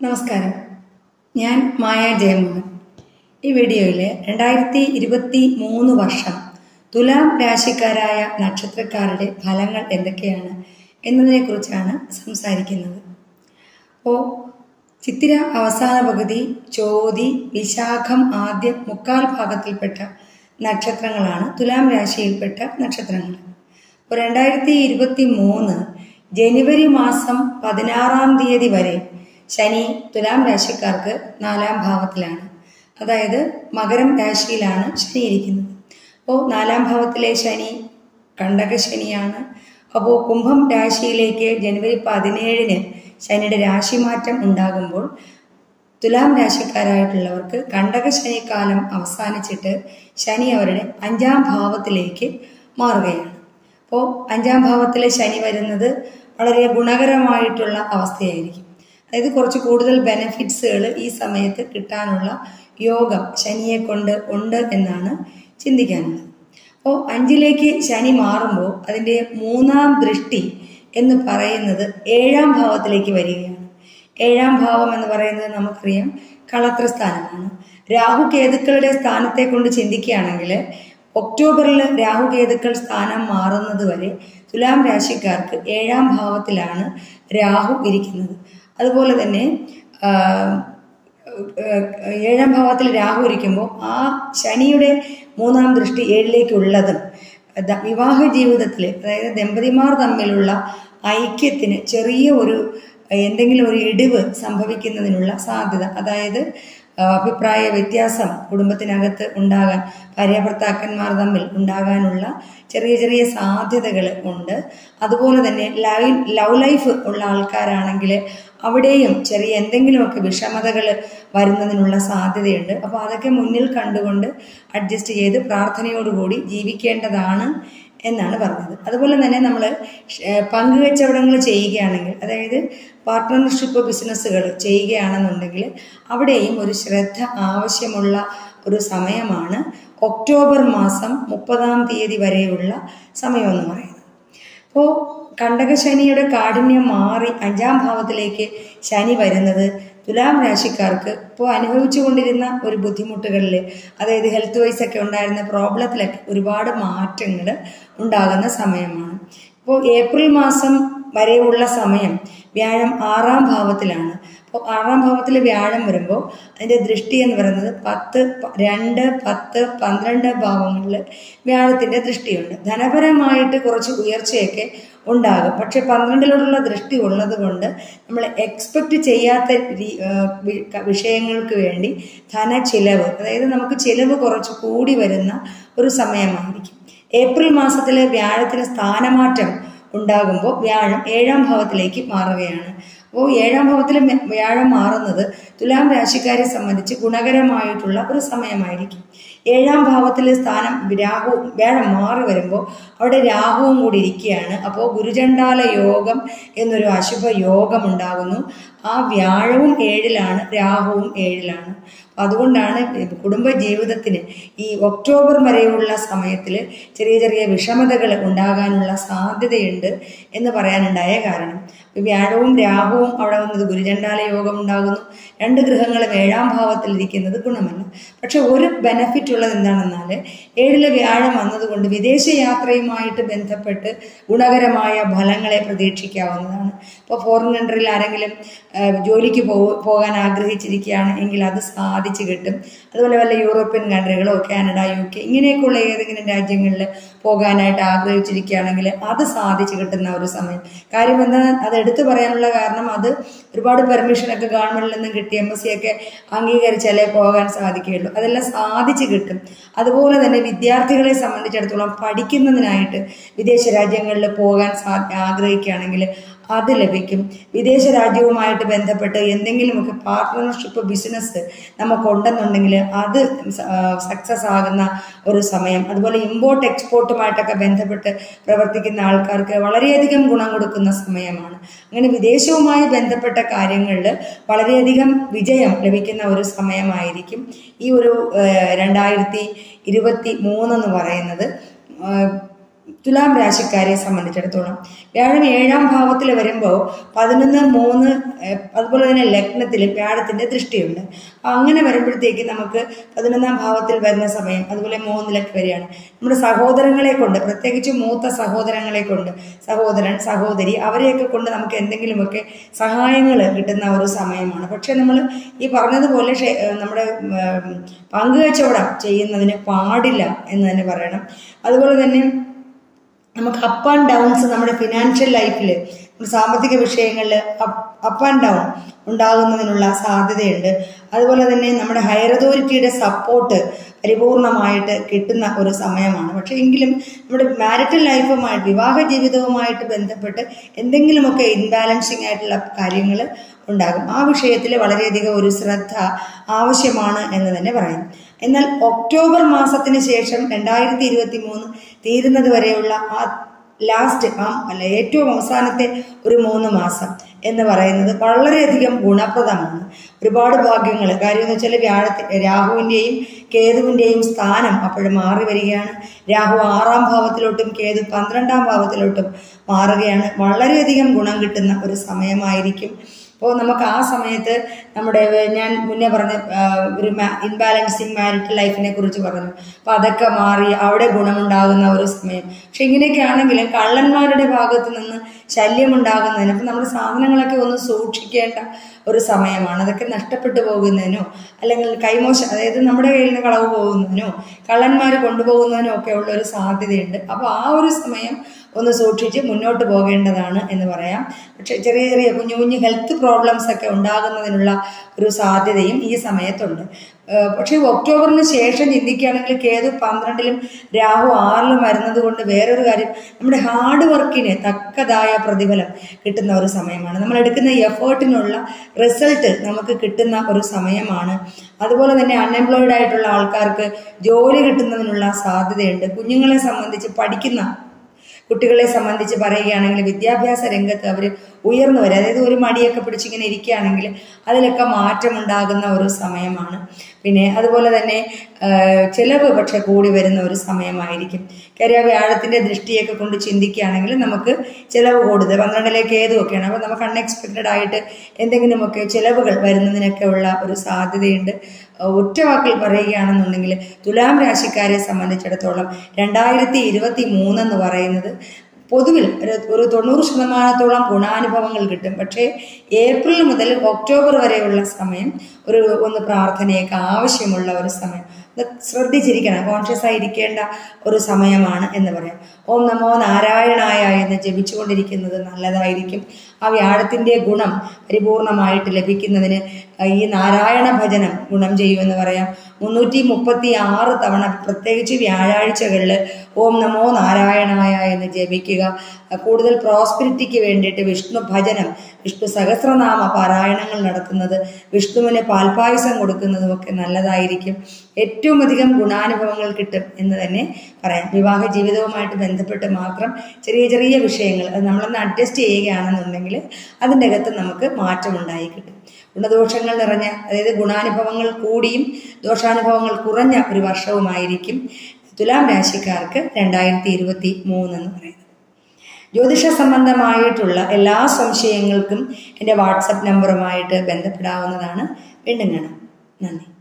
നമസ്കാരം, ഞാൻ മായ ജയമോഹൻ. ഈ വീഡിയോയിൽ 2023 വർഷം തുലാം രാശിക്കാരായ നക്ഷത്രക്കാരുടെ ഫലങ്ങൾ എന്തൊക്കെയാണ് എന്നതിനെക്കുറിച്ചാണ് സംസാരിക്കുന്നത്. അപ്പോൾ ചിത്തിര അവസാന പകുതി, ചോതി, വിശാഖം ആദ്യ മുക്കാൽ ഭാഗത്തിൽപ്പെട്ട നക്ഷത്രങ്ങളാണ് തുലാം രാശിയിൽപ്പെട്ട നക്ഷത്രങ്ങൾ. അപ്പോൾ 2023 ജനുവരി മാസം 16 വരെ ശനി തുലാം രാശിക്കാർക്ക് 4-ാം ഭാവത്തിലാണ്. അതായത് മകരം രാശിയിലാണ് ശനി ഇരിക്കുന്നത്. അപ്പോൾ 4-ാം ഭാവത്തിലെ ശനി കണ്ടക ശനിയാണ്. അപ്പോൾ കുംഭം രാശിയിലേക്ക് ജനുവരി 17 ശനിയുടെ രാശിമാറ്റം ഉണ്ടാകുമ്പോൾ തുലാം രാശിക്കാരായിട്ടുള്ളവർക്ക് കണ്ടക ശനിക്കാലം അവസാനിച്ചിട്ട് ശനി അവരുടെ 5-ാം ഭാവത്തിലേക്ക് മാറുകയാണ്. അപ്പോൾ 5-ാം ഭാവത്തിലെ ശനി വരുന്നത് വളരെ ഗുണകരമായിട്ടുള്ള അവസ്ഥയായിരിക്കും. അതായത് കുറച്ച് കൂടുതൽ ബെനഫിറ്റ്സുകൾ ഈ സമയത്ത് കിട്ടാനുള്ള യോഗം ശനിയെ കൊണ്ട് ഉണ്ട് എന്നാണ് ചിന്തിക്കാനുള്ളത്. അപ്പോൾ 5ലേക്ക് ശനി മാറുമ്പോൾ അതിൻ്റെ 3-ാം ദൃഷ്ടി എന്ന് പറയുന്നത് 7-ാം ഭാവത്തിലേക്ക് വരികയാണ്. 7-ാം ഭാവം എന്ന് പറയുന്നത് നമുക്കറിയാം കളത്ര സ്ഥാനമാണ്. രാഹു കേതുക്കളുടെ സ്ഥാനത്തെ കൊണ്ട് ചിന്തിക്കുകയാണെങ്കിൽ ഒക്ടോബറിൽ രാഹു കേതുക്കൾ സ്ഥാനം മാറുന്നത് വരെ തുലാം രാശിക്കാർക്ക് 7-ാം ഭാവത്തിലാണ് രാഹു ഇരിക്കുന്നത്. അതുപോലെ തന്നെ 7-ാം ഭാവത്തിൽ രാഹു ഇരിക്കുമ്പോൾ ആ ശനിയുടെ 3-ാം ദൃഷ്ടി 7ലേക്കുള്ളതും വിവാഹ ജീവിതത്തിൽ, അതായത് ദമ്പതിമാർ തമ്മിലുള്ള ഐക്യത്തിന് ചെറിയ എന്തെങ്കിലും ഒരു ഇടിവ് സംഭവിക്കുന്നതിനുള്ള സാധ്യത, അതായത് അഭിപ്രായ വ്യത്യാസം കുടുംബത്തിനകത്ത് ഉണ്ടാകാൻ, ഭാര്യാഭർത്താക്കന്മാർ തമ്മിൽ ഉണ്ടാകാനുള്ള ചെറിയ ചെറിയ സാധ്യതകൾ ഉണ്ട്. അതുപോലെ തന്നെ ലവ് ലൈഫ് ഉള്ള ആൾക്കാരാണെങ്കിൽ അവിടെയും ചെറിയ എന്തെങ്കിലുമൊക്കെ വിഷമതകൾ വരുന്നതിനുള്ള സാധ്യതയുണ്ട്. അപ്പോൾ അതൊക്കെ മുന്നിൽ കണ്ടുകൊണ്ട് അഡ്ജസ്റ്റ് ചെയ്ത് പ്രാർത്ഥനയോടുകൂടി ജീവിക്കേണ്ടതാണ് എന്നാണ് പറഞ്ഞത്. അതുപോലെ തന്നെ നമ്മൾ പങ്കുകച്ചവടങ്ങൾ ചെയ്യുകയാണെങ്കിൽ, അതായത് പാർട്ട്ണർഷിപ്പ് ബിസിനസ്സുകൾ ചെയ്യുകയാണെന്നുണ്ടെങ്കിൽ അവിടെയും ഒരു ശ്രദ്ധ ആവശ്യമുള്ള ഒരു സമയമാണ് ഒക്ടോബർ മാസം 30-ാം തീയതി വരെയുള്ള സമയമെന്ന് പറയുന്നത്. അപ്പോൾ കണ്ടകശനിയുടെ കാഠിന്യം മാറി 5-ാം ഭാവത്തിലേക്ക് ശനി വരുന്നത് തുലാം രാശിക്കാർക്ക് ഇപ്പോൾ അനുഭവിച്ചു കൊണ്ടിരുന്ന ഒരു ബുദ്ധിമുട്ടുകളിൽ, അതായത് ഹെൽത്ത് വൈസ് ഒക്കെ ഉണ്ടായിരുന്ന പ്രോബ്ലത്തിലൊക്കെ ഒരുപാട് മാറ്റങ്ങൾ ഉണ്ടാകുന്ന സമയമാണ്. ഇപ്പോൾ ഏപ്രിൽ മാസം വരെയുള്ള സമയം വ്യാഴം 6-ാം ഭാവത്തിലാണ്. അപ്പോൾ 6-ാം ഭാവത്തിൽ വ്യാഴം വരുമ്പോൾ അതിൻ്റെ ദൃഷ്ടി എന്ന് പറയുന്നത് 10, 2, 10, 12 ഭാവങ്ങളിൽ വ്യാഴത്തിൻ്റെ ദൃഷ്ടിയുണ്ട്. ധനപരമായിട്ട് കുറച്ച് ഉയർച്ചയൊക്കെ ഉണ്ടാകും. പക്ഷെ 12-ലോടുള്ള ദൃഷ്ടി ഉള്ളത് കൊണ്ട് നമ്മൾ എക്സ്പെക്റ്റ് ചെയ്യാത്ത വിഷയങ്ങൾക്ക് വേണ്ടി ധനച്ചിലവ്, അതായത് നമുക്ക് ചിലവ് കുറച്ച് കൂടി വരുന്ന ഒരു സമയമായിരിക്കും. ഏപ്രിൽ മാസത്തിൽ വ്യാഴത്തിന് സ്ഥാനമാറ്റം ഉണ്ടാകുമ്പോൾ വ്യാഴം 7-ാം ഭാവത്തിലേക്ക് മാറുകയാണ്. അപ്പോൾ 7-ാം ഭാവത്തിൽ വ്യാഴം മാറുന്നത് തുലാം രാശിക്കാരെ സംബന്ധിച്ച് ഗുണകരമായിട്ടുള്ള ഒരു സമയമായിരിക്കും. 7-ാം ഭാവത്തിൽ സ്ഥാനം വ്യാഴം മാറി വരുമ്പോൾ അവിടെ രാഹുവും കൂടി ഇരിക്കുകയാണ്. അപ്പോൾ ഗുരുചണ്ഡാല യോഗം എന്നൊരു അശുഭ യോഗം ഉണ്ടാകുന്നു. ആ വ്യാഴവും 7-ലാണ്, രാഹുവും 7-ലാണ്. അതുകൊണ്ടാണ് കുടുംബ ജീവിതത്തിന് ഈ ഒക്ടോബർ വരെയുള്ള സമയത്തിൽ ചെറിയ ചെറിയ വിഷമതകൾ ഉണ്ടാകാനുള്ള സാധ്യതയുണ്ട് എന്ന് പറയാനുണ്ടായ കാരണം വ്യാഴവും രാഹുവും അവിടെ വന്നത് ഗുരുചണ്ഡാല യോഗം ഉണ്ടാകുന്നു. 2 ഗ്രഹങ്ങളും 7-ാം ഭാവത്തിൽ ഇരിക്കുന്നത് ഗുണമല്ല. പക്ഷെ ഒരു ബെനഫിറ്റ് ഉള്ളത് എന്താണെന്നാൽ 7-ലെ വ്യാഴം വന്നതുകൊണ്ട് വിദേശ യാത്രയുമായിട്ട് ബന്ധപ്പെട്ട് ഗുണകരമായ ഫലങ്ങളെ പ്രതീക്ഷിക്കാവുന്നതാണ്. ഇപ്പോൾ ഫോറിൻ കൺട്രിയിൽ ആരെങ്കിലും ജോലിക്ക് പോകാൻ ആഗ്രഹിച്ചിരിക്കുകയാണ് എങ്കിൽ അത് സാധിച്ചു കിട്ടും. അതുപോലെ വല്ല യൂറോപ്യൻ കൺട്രികളോ കാനഡ, UK ഇങ്ങനെയൊക്കെയുള്ള ഏതെങ്കിലും രാജ്യങ്ങളിൽ പോകാനായിട്ട് ആഗ്രഹിച്ചിരിക്കുകയാണെങ്കിൽ അത് സാധിച്ചു കിട്ടുന്ന ഒരു സമയം. കാര്യം എന്താ, അത് എടുത്തു പറയാനുള്ള കാരണം അത് ഒരുപാട് പെർമിഷനൊക്കെ ഗവൺമെന്റിൽ നിന്ന് കിട്ടി, MSc ഒക്കെ അംഗീകരിച്ചാലേ പോകാൻ സാധിക്കുകയുള്ളൂ. അതെല്ലാം സാധിച്ചു കിട്ടും. അതുപോലെ തന്നെ വിദ്യാർത്ഥികളെ സംബന്ധിച്ചിടത്തോളം പഠിക്കുന്നതിനായിട്ട് വിദേശ രാജ്യങ്ങളിൽ പോകാൻ ആഗ്രഹിക്കുകയാണെങ്കിൽ അത് ലഭിക്കും. വിദേശ രാജ്യവുമായിട്ട് ബന്ധപ്പെട്ട് എന്തെങ്കിലുമൊക്കെ പാർട്ട്ണർഷിപ്പ് ബിസിനസ് നമുക്കുണ്ടെന്നുണ്ടെങ്കിൽ അത് സക്സസ് ആകുന്ന ഒരു സമയം. അതുപോലെ ഇമ്പോർട്ട് എക്സ്പോർട്ടുമായിട്ടൊക്കെ ബന്ധപ്പെട്ട് പ്രവർത്തിക്കുന്ന ആൾക്കാർക്ക് വളരെയധികം ഗുണം കൊടുക്കുന്ന സമയമാണ്. അങ്ങനെ വിദേശവുമായി ബന്ധപ്പെട്ട കാര്യങ്ങളിൽ വളരെയധികം വിജയം ലഭിക്കുന്ന ഒരു സമയമായിരിക്കും ഈ ഒരു 2023 എന്ന് പറയുന്നത്. തുലാം രാശിക്കാരെ സംബന്ധിച്ചിടത്തോളം വ്യാഴം 7ാം ഭാവത്തിൽ വരുമ്പോൾ 11, 3 അതുപോലെ തന്നെ ലഗ്നത്തിൽ വ്യാഴത്തിന്റെ ദൃഷ്ടിയുണ്ട്. അങ്ങനെ വരുമ്പോഴത്തേക്ക് നമുക്ക് 11ാം ഭാവത്തിൽ വരുന്ന സമയം അതുപോലെ 3-ലേക്ക് വരികയാണ്. നമ്മുടെ സഹോദരങ്ങളെ കൊണ്ട്, പ്രത്യേകിച്ച് മൂത്ത സഹോദരങ്ങളെ കൊണ്ട്, സഹോദരൻ സഹോദരി അവരെയൊക്കെ കൊണ്ട് നമുക്ക് എന്തെങ്കിലുമൊക്കെ സഹായങ്ങൾ കിട്ടുന്ന ഒരു സമയമാണ്. പക്ഷെ നമ്മൾ ഈ പറഞ്ഞതുപോലെ നമ്മുടെ പങ്കുകച്ചവടം ചെയ്യുന്നതിന് പാടില്ല എന്ന് തന്നെ പറയണം. അതുപോലെ തന്നെ നമുക്ക് അപ്പ് ആൻഡ് ഡൗൺസ് നമ്മുടെ ഫിനാൻഷ്യൽ ലൈഫിൽ, സാമ്പത്തിക വിഷയങ്ങളിൽ അപ്പ് ആൻഡ് ഡൗൺ ഉണ്ടാകുന്നതിനുള്ള സാധ്യതയുണ്ട്. അതുപോലെ തന്നെ നമ്മുടെ ഹയർ അതോറിറ്റിയുടെ സപ്പോർട്ട് പരിപൂർണമായിട്ട് കിട്ടുന്ന ഒരു സമയമാണ്. പക്ഷെ എങ്കിലും നമ്മുടെ മാരിറ്റൽ ലൈഫുമായിട്ട്, വിവാഹ ജീവിതവുമായിട്ട് ബന്ധപ്പെട്ട് എന്തെങ്കിലുമൊക്കെ ഇൻബാലൻസിങ് ആയിട്ടുള്ള കാര്യങ്ങൾ ഉണ്ടാകും. ആ വിഷയത്തിൽ വളരെയധികം ഒരു ശ്രദ്ധ ആവശ്യമാണ് എന്ന് തന്നെ പറയാം. എന്നാൽ ഒക്ടോബർ മാസത്തിന് ശേഷം 2023 തീരുന്നത് വരെയുള്ള ആ ലാസ്റ്റ് ഏറ്റവും അവസാനത്തെ ഒരു 3 മാസം എന്ന് പറയുന്നത് വളരെയധികം ഗുണപ്രദമാണ്. ഒരുപാട് ഭാഗ്യങ്ങൾ. കാര്യം എന്ന് വെച്ചാൽ രാഹുവിൻ്റെയും കേതുവിൻ്റെയും സ്ഥാനം അപ്പോഴും മാറി വരികയാണ്. രാഹു 6ാം ഭാവത്തിലോട്ടും കേതു 12ാം ഭാവത്തിലോട്ടും മാറുകയാണ്. വളരെയധികം ഗുണം കിട്ടുന്ന ഒരു സമയമായിരിക്കും. അപ്പോൾ നമുക്ക് ആ സമയത്ത് നമ്മുടെ, ഞാൻ മുന്നേ പറഞ്ഞ ഒരു ഇൻബാലൻസിങ് മാരിറ്റൽ ലൈഫിനെ കുറിച്ച് പറഞ്ഞു. അപ്പോൾ അതൊക്കെ മാറി അവിടെ ഗുണമുണ്ടാകുന്ന ഒരു സമയം. പക്ഷെ ഇങ്ങനെയൊക്കെ ആണെങ്കിലും കള്ളന്മാരുടെ ഭാഗത്ത് നിന്ന് ശല്യമുണ്ടാകുന്നതിന്, അപ്പം നമ്മുടെ സാധനങ്ങളൊക്കെ ഒന്ന് സൂക്ഷിക്കേണ്ട ഒരു സമയമാണ്. അതൊക്കെ നഷ്ടപ്പെട്ടു പോകുന്നതിനോ അല്ലെങ്കിൽ കൈമോശം, അതായത് നമ്മുടെ കയ്യിൽ നിന്ന് കളവ് പോകുന്നതിനോ കള്ളന്മാർ കൊണ്ടുപോകുന്നതിനോ ഒക്കെ ഉള്ള ഒരു സാധ്യതയുണ്ട്. അപ്പോൾ ആ ഒരു സമയം ഒന്ന് സൂക്ഷിച്ച് മുന്നോട്ട് പോകേണ്ടതാണ് എന്ന് പറയാം. പക്ഷെ ചെറിയ ചെറിയ കുഞ്ഞു കുഞ്ഞു ഹെൽത്ത് പ്രോബ്ലംസ് ഒക്കെ ഉണ്ടാകുന്നതിനുള്ള ഒരു സാധ്യതയും ഈ സമയത്തുണ്ട്. പക്ഷേ ഒക്ടോബറിന് ശേഷം ചിന്തിക്കുകയാണെങ്കിൽ കേതു 12ലും രാഹു 6ലും വരുന്നത് കൊണ്ട് വേറൊരു കാര്യം, നമ്മുടെ ഹാർഡ് വർക്കിന് തക്കതായ പ്രതിഫലം കിട്ടുന്ന ഒരു സമയമാണ്. നമ്മൾ എടുക്കുന്ന എഫേർട്ടിനുള്ള റിസൾട്ട് നമുക്ക് കിട്ടുന്ന ഒരു സമയമാണ്. അതുപോലെ തന്നെ അൺഎംപ്ലോയിഡ് ആയിട്ടുള്ള ആൾക്കാർക്ക് ജോലി കിട്ടുന്നതിനുള്ള സാധ്യതയുണ്ട്. കുഞ്ഞുങ്ങളെ സംബന്ധിച്ച്, പഠിക്കുന്ന കുട്ടികളെ സംബന്ധിച്ച് പറയുകയാണെങ്കിൽ വിദ്യാഭ്യാസ രംഗത്ത് അവർ ഉയർന്നു വരും. അതായത് ഒരു മടിയൊക്കെ പിടിച്ചിങ്ങനെ ഇരിക്കുകയാണെങ്കിൽ അതിലൊക്കെ മാറ്റമുണ്ടാകുന്ന ഒരു സമയമാണ്. പിന്നെ അതുപോലെ തന്നെ ചിലവ് പക്ഷെ കൂടി വരുന്ന ഒരു സമയമായിരിക്കും. കാര്യം വ്യാഴത്തിന്റെ ദൃഷ്ടിയൊക്കെ കൊണ്ട് ചിന്തിക്കുകയാണെങ്കിൽ നമുക്ക് ചിലവ് കൂടുതൽ, 12ലേക്ക് ഏതുമൊക്കെയാണ്. അപ്പോൾ നമുക്ക് അൺഎക്സ്പെക്റ്റഡ് ആയിട്ട് എന്തെങ്കിലുമൊക്കെ ചിലവുകൾ വരുന്നതിനൊക്കെ ഉള്ള ഒരു സാധ്യതയുണ്ട്. ഒറ്റ വാക്കിൽ പറയുകയാണെന്നുണ്ടെങ്കിൽ തുലാം രാശിക്കാരെ സംബന്ധിച്ചിടത്തോളം 2023 എന്ന് പറയുന്നത് പൊതുവിൽ ഒരു 90% ഗുണാനുഭവങ്ങൾ കിട്ടും. പക്ഷേ ഏപ്രിൽ മുതൽ ഒക്ടോബർ വരെയുള്ള സമയം ഒന്ന് പ്രാർത്ഥനയൊക്കെ ആവശ്യമുള്ള ഒരു സമയം. ശ്രദ്ധിച്ചിരിക്കണം, കോൺഷ്യസ് ആയിരിക്കേണ്ട ഒരു സമയമാണ് എന്ന് പറയാം. ഓം നമോ നാരായണായ എന്ന് ജപിച്ചുകൊണ്ടിരിക്കുന്നത് നല്ലതായിരിക്കും. ആ വ്യാഴത്തിന്റെ ഗുണം പരിപൂർണമായിട്ട് ലഭിക്കുന്നതിന് ഈ നാരായണ ഭജനം ഗുണം ചെയ്യുമെന്ന് പറയാം. 336 തവണ പ്രത്യേകിച്ച് വ്യാഴാഴ്ചകളിൽ ഓം നമോ നാരായണായ എന്ന് ജപിക്കുക. കൂടുതൽ പ്രോസ്പെരിറ്റിക്ക് വേണ്ടിയിട്ട് വിഷ്ണു ഭജനം, വിഷ്ണു സഹസ്രനാമ പാരായണങ്ങൾ നടത്തുന്നത്, വിഷ്ണുവിന് പാൽപായസം കൊടുക്കുന്നതും ഒക്കെ നല്ലതായിരിക്കും. ഏറ്റവും അധികം ഗുണാനുഭവങ്ങൾ കിട്ടും എന്ന് തന്നെ പറയാം. വിവാഹ ജീവിതവുമായിട്ട് ബന്ധപ്പെട്ട് മാത്രം ചെറിയ ചെറിയ വിഷയങ്ങൾ അത് നമ്മളൊന്ന് അഡ്ജസ്റ്റ് ചെയ്യുകയാണെന്നുണ്ടെങ്കിൽ അതിൻ്റെ അകത്ത് നമുക്ക് മാറ്റമുണ്ടായി കിട്ടും. ഗുണദോഷങ്ങൾ നിറഞ്ഞ, അതായത് ഗുണാനുഭവങ്ങൾ കൂടിയും ദോഷാനുഭവങ്ങൾ കുറഞ്ഞ ഒരു വർഷവുമായിരിക്കും തുലാം രാശിക്കാർക്ക് 2023 എന്ന് പറയുന്നത്. ജ്യോതിഷ സംബന്ധമായിട്ടുള്ള എല്ലാ സംശയങ്ങൾക്കും എൻ്റെ വാട്സപ്പ് നമ്പറുമായിട്ട് ബന്ധപ്പെടാവുന്നതാണ്. വീണ്ടും കാണാം. നന്ദി.